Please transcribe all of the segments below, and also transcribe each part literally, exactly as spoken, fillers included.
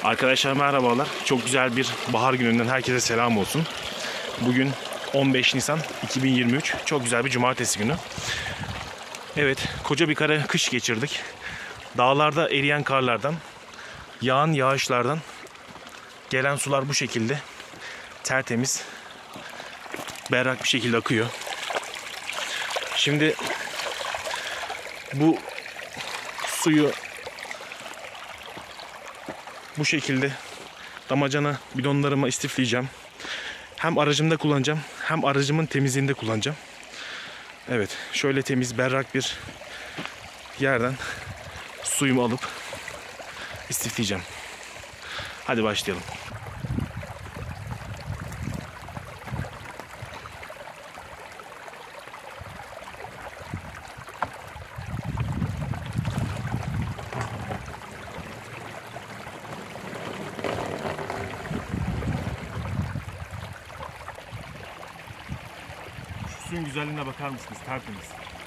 Arkadaşlar merhabalar. Çok güzel bir bahar gününden herkese selam olsun. Bugün on beş Nisan iki bin yirmi üç. Çok güzel bir cumartesi günü. Evet, koca bir kara kış geçirdik. Dağlarda eriyen karlardan, yağan yağışlardan gelen sular bu şekilde tertemiz, berrak bir şekilde akıyor. Şimdi bu suyu bu şekilde damacana bidonlarıma istifleyeceğim. Hem aracımda kullanacağım, hem aracımın temizliğinde kullanacağım. Evet, şöyle temiz, berrak bir yerden suyumu alıp istifleyeceğim. Hadi başlayalım. Suyun güzelliğine bakar mısınız? Tertemiz.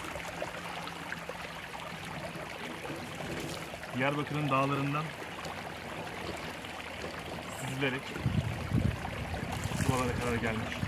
Diyarbakır'ın dağlarından süzülerek buralara kadar gelmiş.